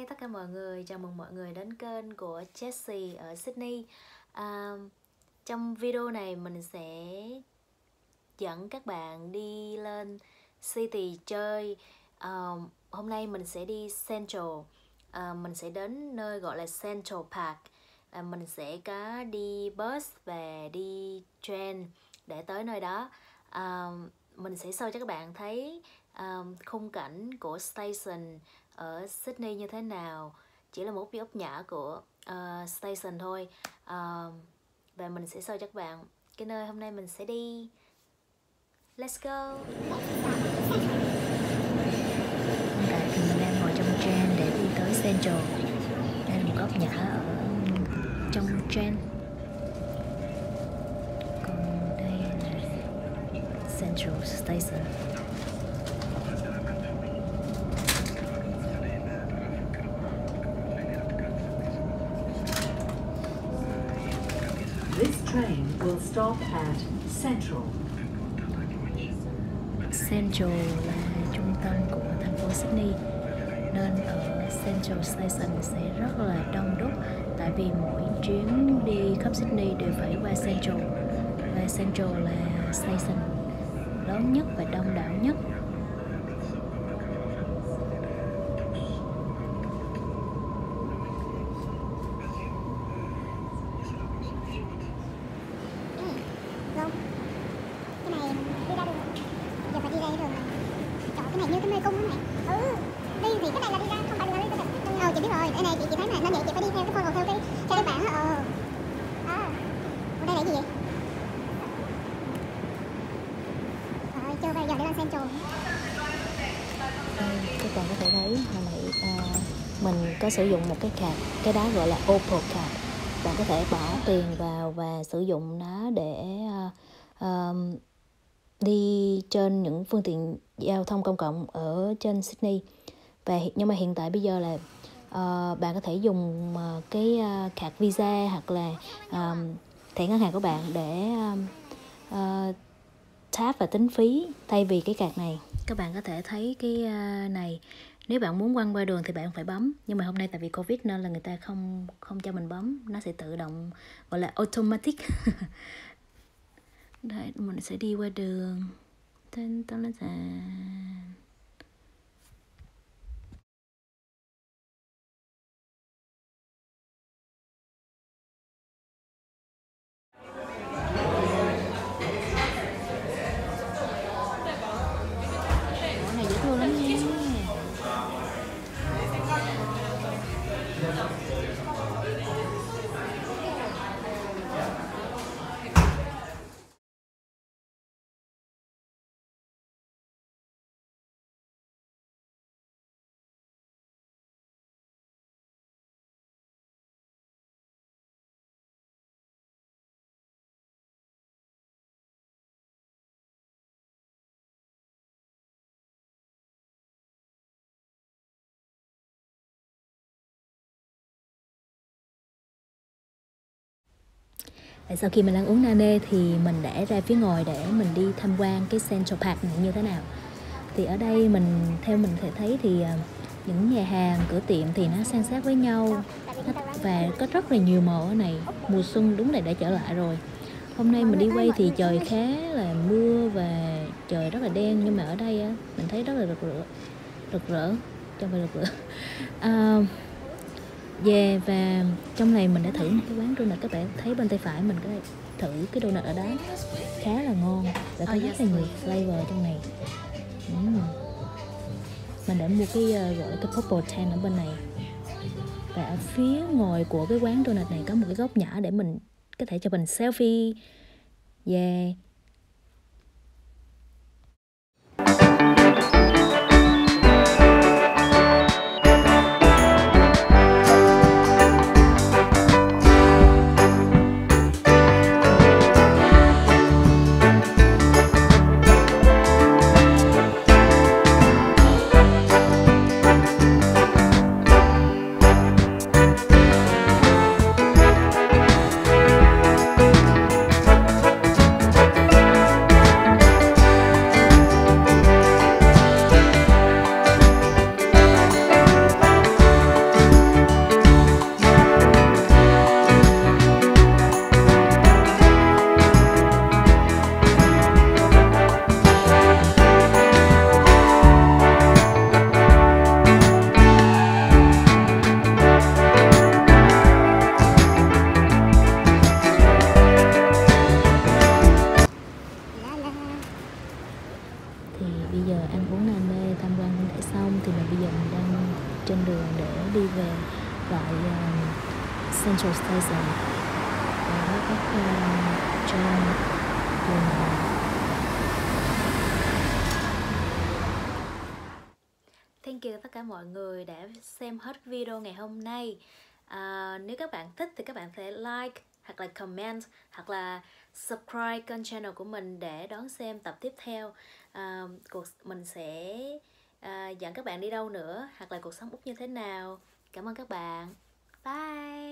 Hi tất cả mọi người, chào mừng mọi người đến kênh của Jessie ở Sydney. Trong video này mình sẽ dẫn các bạn đi lên City chơi. Hôm nay mình sẽ đi Central. Mình sẽ đến nơi gọi là Central Park. Mình sẽ có đi bus và đi train để tới nơi đó. Mình sẽ show cho các bạn thấy khung cảnh của station ở Sydney như thế nào. Chỉ là một góc nhỏ của station thôi. Và mình sẽ show cho các bạn cái nơi hôm nay mình sẽ đi. Let's go. Hiện tại thì mình đang ngồi trong train để đi tới Central. Đây là một góc nhỏ ở trong train. Còn đây là Central Station. This train will stop at Central. Central là trung tâm của thành phố Sydney, nên ở Central Station sẽ rất là đông đúc, tại vì mỗi chuyến đi khắp Sydney đều phải qua Central, và Central là station lớn nhất và đông đảo nhất. Cái này như cái mê cung đó mẹ. Đi thì cái này là đi ra, không phải đi ra đi. Chị biết rồi, đây này chị thấy mà, nên vậy chị phải đi theo cái follow theo cái bảng á. Đây là gì vậy? Rồi, chưa bây giờ đi lên Central. Các bạn có thể thấy hồi nãy mình có sử dụng một cái card, cái đó gọi là Opal card. Bạn có thể bỏ tiền vào và sử dụng nó để đi trên những phương tiện giao thông công cộng ở trên Sydney. Nhưng mà hiện tại bây giờ là bạn có thể dùng cái card Visa hoặc là thẻ ngân hàng của bạn để tap và tính phí thay vì cái card này. Các bạn có thể thấy cái này, nếu bạn muốn quăng qua đường thì bạn phải bấm, nhưng mà hôm nay tại vì Covid nên là người ta không cho mình bấm, nó sẽ tự động, gọi là automatic. Đấy, mình sẽ đi qua đường. Tên là này dễ thương lắm nha. Sau khi mình ăn uống nane thì mình đã ra phía ngoài để mình đi tham quan cái Central Park này như thế nào. Thì ở đây theo mình thể thấy thì những nhà hàng, cửa tiệm thì nó san sát với nhau và có rất là nhiều màu ở này. Mùa xuân đúng là đã trở lại rồi. Hôm nay mình đi quay thì trời khá là mưa và trời rất là đen, nhưng mà ở đây á, mình thấy rất là rực rỡ, trong phải rực rỡ. Và trong này mình đã thử một cái quán donut, các bạn thấy bên tay phải mình có thử cái donut ở đó, khá là ngon và có rất là nhiều flavor trong này. Mình đã mua cái gọi là cái purple tan ở bên này, và ở phía ngoài của cái quán donut này có một cái góc nhỏ để mình có thể chụp hình selfie. trên đường để đi về lại Central Station ở các trong đường này. Thank you tất cả mọi người đã xem hết video ngày hôm nay. Nếu các bạn thích thì các bạn thể like hoặc là comment hoặc là subscribe kênh channel của mình để đón xem tập tiếp theo. Mình sẽ dẫn các bạn đi đâu nữa hoặc là cuộc sống Úc như thế nào. Cảm ơn các bạn. Bye.